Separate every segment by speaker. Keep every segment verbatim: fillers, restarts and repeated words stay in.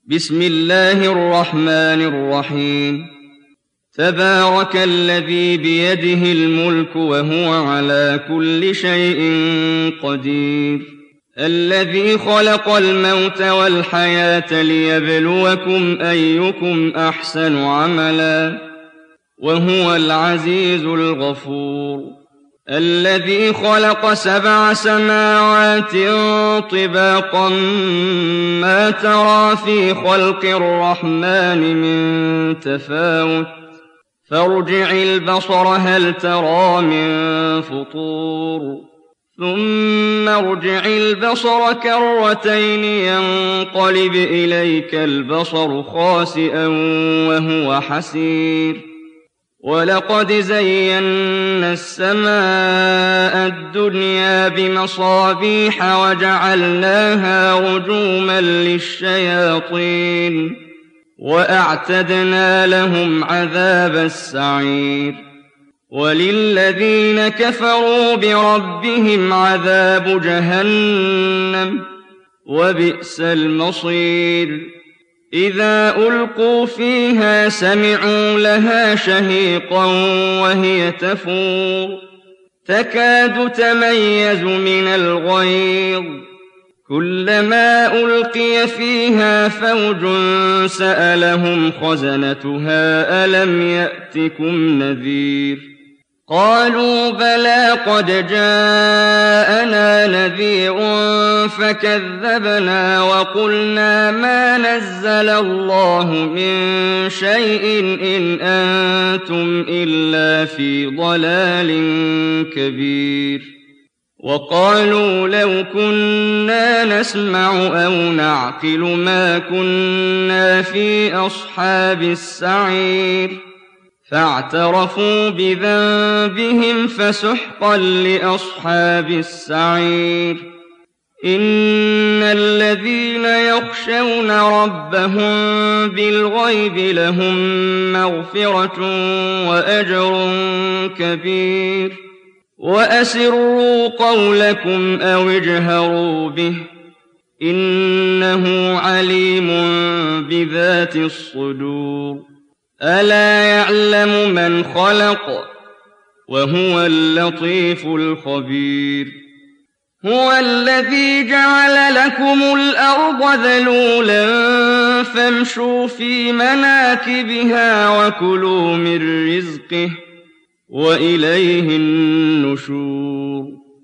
Speaker 1: بسم الله الرحمن الرحيم تبارك الذي بيده الملك وهو على كل شيء قدير الذي خلق الموت والحياة ليبلوكم أيكم أحسن عملا وهو العزيز الغفور الذي خلق سبع سماوات طباقا ما ترى في خلق الرحمن من تفاوت فارجع البصر هل ترى من فطور ثم ارجع البصر كرتين ينقلب إليك البصر خاسئا وهو حسير ولقد زينا السماء الدنيا بمصابيح وجعلناها رجوما للشياطين وأعتدنا لهم عذاب السعير وللذين كفروا بربهم عذاب جهنم وبئس المصير إذا ألقوا فيها سمعوا لها شهيقا وهي تفور تكاد تميز من الغيظ كلما ألقي فيها فوج سألهم خزنتها ألم يأتكم نذير قالوا بلى قد جاءنا نذير فكذبنا وقلنا ما نزل الله من شيء إن أنتم إلا في ضلال كبير وقالوا لو كنا نسمع أو نعقل ما كنا في أصحاب السعير فاعترفوا بذنبهم فسحقا لأصحاب السعير إن الذين يخشون ربهم بالغيب لهم مغفرة وأجر كبير وأسروا قولكم أو اجهروا به إنه عليم بذات الصدور ألا يعلم من خلق وهو اللطيف الخبير هو الذي جعل لكم الأرض ذلولا فامشوا في مناكبها وكلوا من رزقه وإليه النشور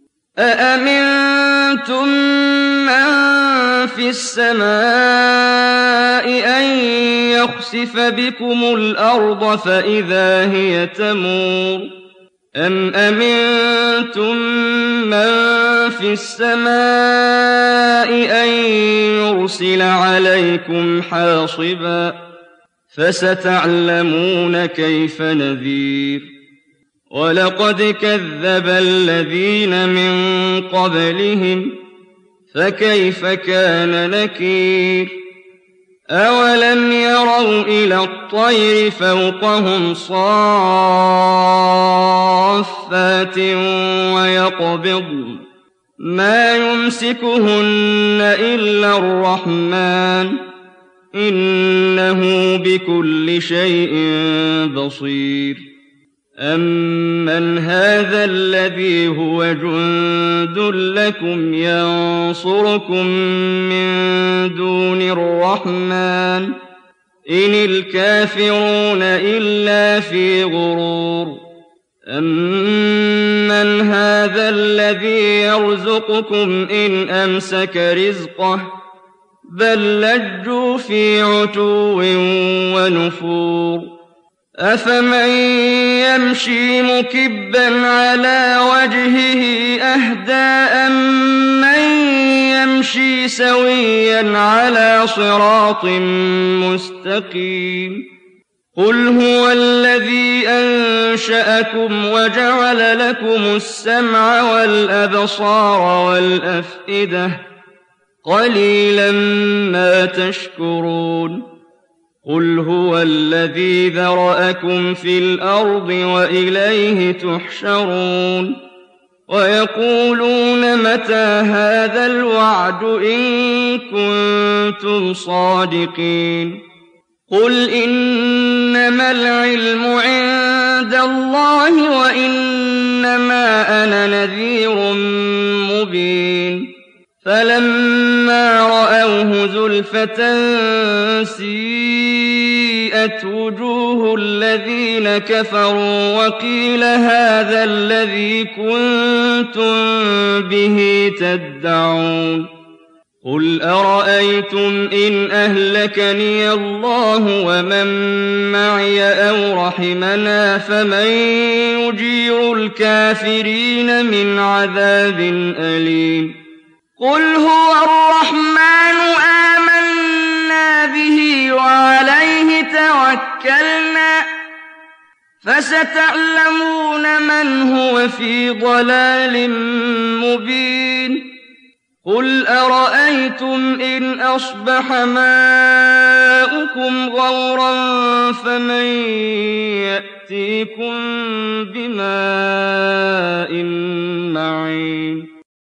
Speaker 1: أأمنتم من في السماء أن يخسف بكم الأرض فإذا هي تمور أم أمنتم من في السماء أن يرسل عليكم حاصبا فستعلمون كيف نذير ولقد كذب الذين من قبلهم فكيف كان نكير أولم يروا إلى الطير فوقهم صافات ويقبضن ما يمسكهن إلا الرحمن إنه بكل شيء بصير أمن هذا الذي هو جند لكم ينصركم من دون الرحمن إن الكافرون إلا في غرور أمن هذا الذي يرزقكم إن أمسك رزقه بل لجوا في عتو ونفور أفمن يمشي مكبا على وجهه أهدى أمن يمشي سويا على صراط مستقيم قل هو الذي أنشأكم وجعل لكم السمع والأبصار والأفئدة قليلا ما تشكرون قل هو الذي ذرأكم في الأرض وإليه تحشرون ويقولون متى هذا الوعد إن كنتم صادقين قل إنما العلم عند الله وإنما أنا نذير مبين فلما رأوه زلفة سيئت وجوه الذين كفروا وقيل هذا الذي كنتم به تدعون قل أرأيتم إن أهلكني الله ومن معي أو رحمنا فمن يجير الكافرين من عذاب أليم قل هو الرحمن آمنا به وعليه توكلنا فستعلمون من هو في ضلال مبين قل أرأيتم إن أصبح ماؤكم غورا فمن يأتيكم بماء